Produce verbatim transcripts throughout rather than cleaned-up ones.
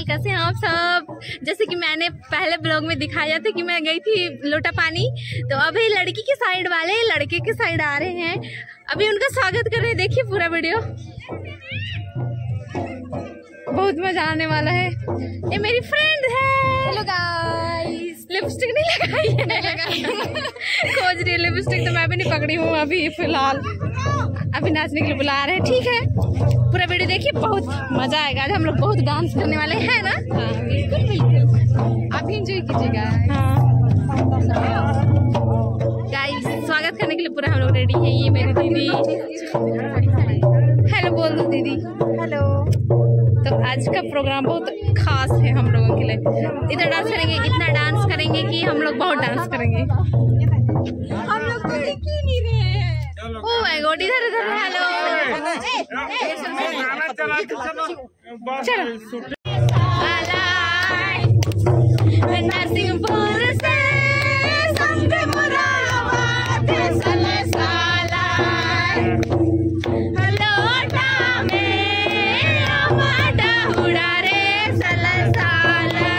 कैसे हैं आप सब। जैसे कि मैंने पहले ब्लॉग में दिखाया था कि मैं गई थी लोटा पानी, तो अभी लड़की के साइड वाले लड़के के साइड आ रहे हैं, अभी उनका स्वागत कर रहे हैं। देखिए पूरा वीडियो, बहुत मजा आने वाला है। ये मेरी फ्रेंड है। Hello guys. लिपस्टिक नहीं लगाई है, नहीं लगाई खोज रही है लिपस्टिक, तो मैं भी नहीं पकड़ी हूँ अभी फिलहाल। अभी नाचने के लिए बुला रहे हैं, ठीक है। पूरा वीडियो देखिए, बहुत मजा आएगा। आज हम लोग बहुत डांस करने वाले हैं ना। हाँ बिल्कुल बिल्कुल, आप भी एंजॉय कीजिएगा। हाँ गाइस, स्वागत करने के लिए पूरा हम लोग रेडी है। ये मेरी दीदी, हेलो बोल दो दीदी। हेलो। तो आज का प्रोग्राम बहुत खास है हम लोगों के लिए। इधर डांस करेंगे, इतना डांस करेंगे कि हम लोग बहुत डांस करेंगे। हम लोग तो देख ही नहीं रहे हैं। ओह माय गॉड, इधर इधर। हेलो चलो। नरसिंहपुर से समझे मुरादाबाद सले साला लोटा में आमाडा उड़ा रे सले साला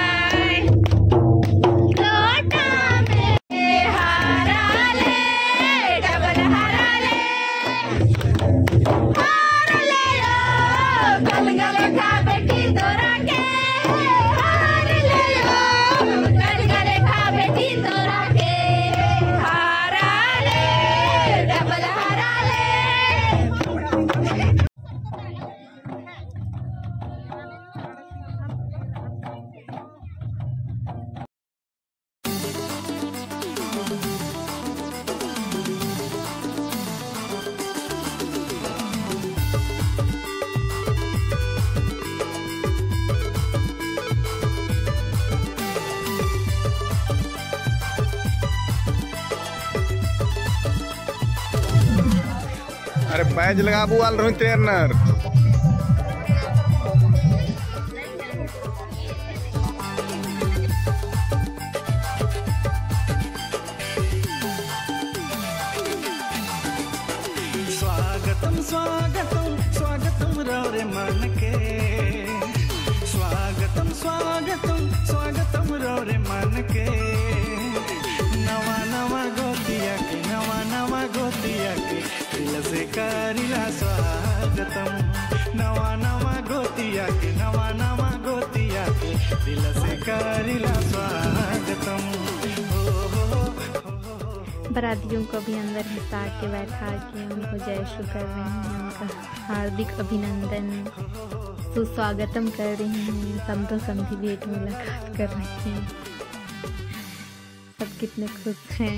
लोटा में हारा ले डबल हारा ले हारा ले लो गल गल खा बेटी तोरा के हार ले लो गल गल खा बेटी तोरा के हारा ले डबल हारा ले। अरे बैज लगा बुआल रही ट्रेनर। स्वागतम स्वागतम स्वागतम रौरे मन के स्वागतम स्वागतम स्वागतम रौरे मन के नवा नवा गोतिया के नवा नवा गोतिया के दिल से करिला स्वागतम नवा नवा गोतिया के नवा नवा गोतिया के दिल से करिला स्वागतम। बारातियों को भी अंदर हिसा के बैठा के उनको जय श्री कर रहे हैं, उनका हार्दिक अभिनंदन सुस्वागतम कर रहे हैं। समझो समझी भेंट मुलाकात कर रहे हैं, सब कितने खुश हैं।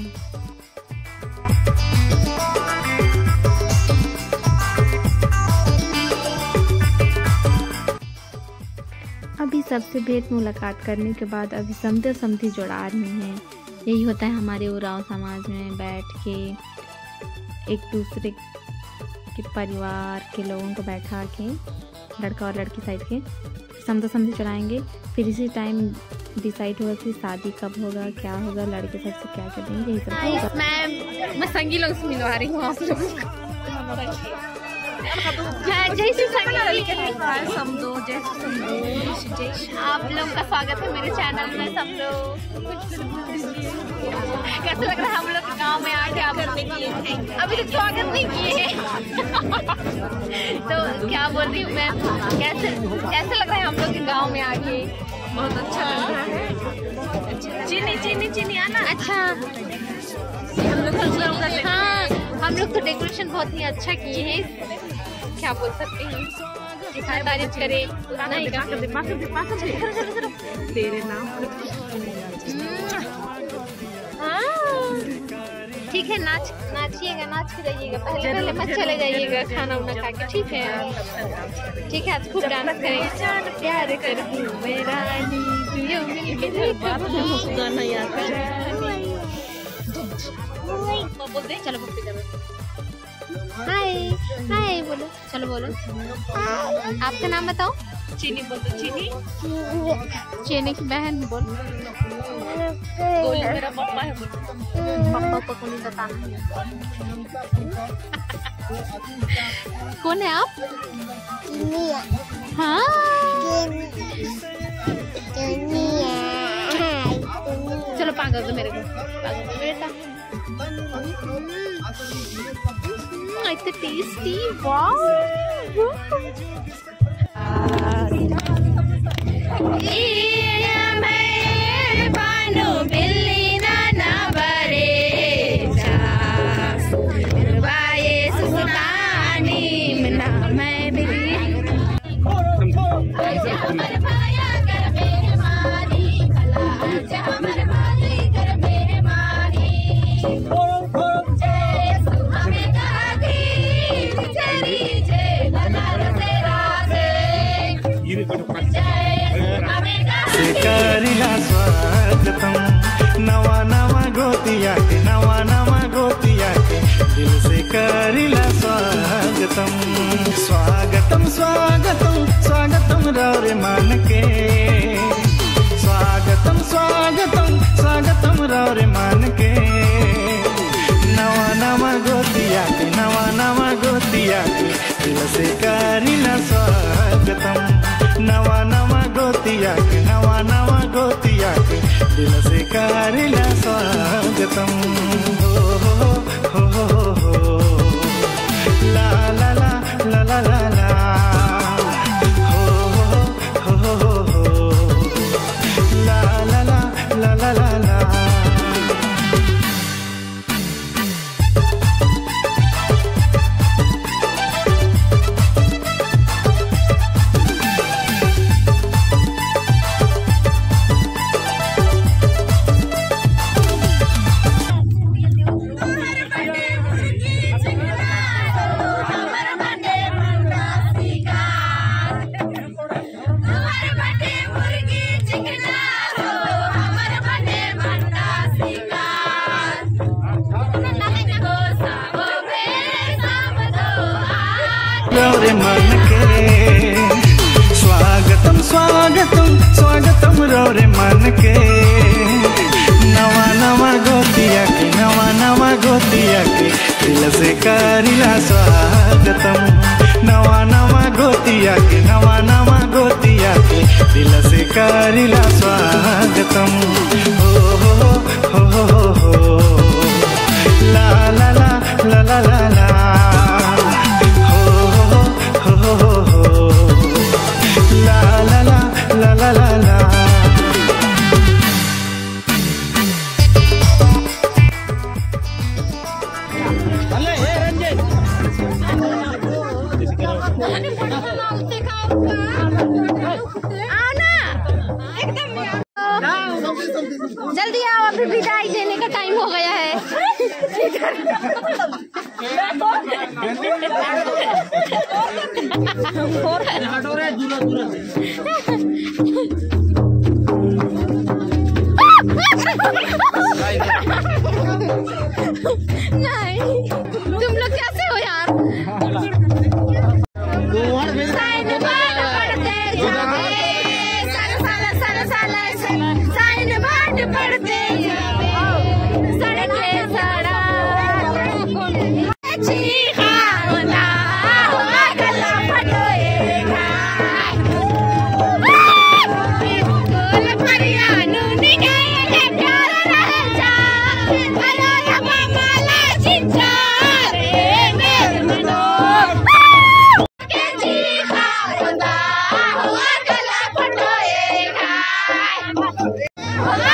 अभी सबसे भेंट मुलाकात करने के बाद अभी समझो समझी जोड़ा रहे हैं। यही होता है हमारे उरांव समाज में, बैठ के एक दूसरे के परिवार के लोगों को बैठा के, लड़का और लड़की साइड के समझो समझी चढ़ाएंगे। फिर इसी टाइम डिसाइड होगा कि शादी कब होगा, क्या होगा, लड़के साइड से क्या कर देंगे, यही सब होगा। मैं मैं संगी लोग से मिलवा रही हूँ आप लोगों को। जैसे समझो जैसे आप लोग का स्वागत है मेरे चैनल में। सब लोग कैसे लग रहा है हम लोग गांव में आके आप करने के लिए अभी तक स्वागत नहीं किए हैं। तो क्या बोल रही हूँ मैं, कैसे कैसे लग रहा है हम लोग के गांव में आके? बहुत अच्छा लग रहा है। चीनी चीनी चीनी आना। अच्छा हम लोग हाँ हम लोग तो डेकोरेशन बहुत ही अच्छा किए हैं, क्या बोल सकते हैं, जितना तारीफ करे नहीं का। तेरे नाम ठीक है, नाच नाचिएगा, नाच के जाइएगा, पहले पहले मत चले जाइएगा खाना वाना खा के, ठीक है। ठीक है, आज खूब डांस करेंगे। प्यार करती हूँ मेरा गाना याद कर। चलो पप्पी करो। हाय हाय बोलो, चलो बोलो। आपका नाम बताओ। चीनी बोलो। चीनी चीनी की बहन बोल। बोली मेरा पापा है। पापा को नहीं बताना। कौन है आप? हाँ दो दो मेरे को बेटा। इतना टेस्टी, वाह। करिला स्वागतम नवा नवा गोतिया के, नवा नवा गोतिया के दिल से करिला स्वागतम। स्वागतम स्वागतम स्वागतम रौरे मान के, स्वागतम स्वागतम स्वागतम रौरे मान के। नवा नवा गोतिया के, नवा नवा गोतिया के दिल से करिला स्वागतम। नवा नवा गोतिया के, नवा नवा गोतिया के दिल से करिला स्वागतम। हो हो हो हो हो ला ला ला ला ला ला ला हो हो हो हो हो ला ला ला ला ला ला ला। रौरे मन के स्वागतम स्वागतम स्वागतम रौरे मन के। नवा नवा गोतिया के, नवा नवा गोतिया के दिल से करिला स्वागतम। नवा नवा गोतिया के, नवा नवा गोतिया के दिल से करिला स्वागतम। हो हो हो हो हो ला ला ला ला ला ला ला la la la la la la la। अरे हे रंजन आओ ना, एकदम जल्दी आओ, अभी विदाई देने का टाइम हो गया है। नहीं, तुम लोग कैसे हो यार? साइन बाट पढ़ते जाओ, साला साला साला साला साइन बाट पढ़ते जाओ, सड़क ले सड़ा चीखा होना गला फटोएगा गोल परियानु निगाहे प्यार रह जा अरे या माला चिंचा रे मेरे मनो के चीखा होना गला फटोएगा।